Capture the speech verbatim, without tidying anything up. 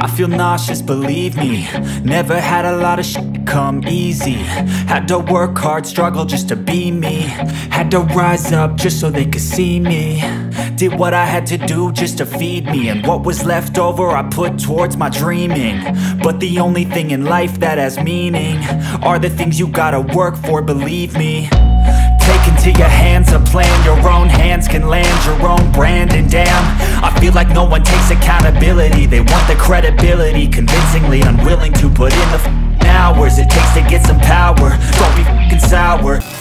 I feel nauseous, believe me. Never had a lot of shit come easy. Had to work hard, struggle just to be me. Had to rise up just so they could see me. Did what I had to do just to feed me, and what was left over I put towards my dreaming. But the only thing in life that has meaning are the things you gotta work for, believe me. Take into your hands a plan, your own hands can land your own brand. And damn, I feel like no one takes accountability. They want the credibility, convincingly unwilling to put in the f***ing hours it takes to get some power. Don't be f***ing sour.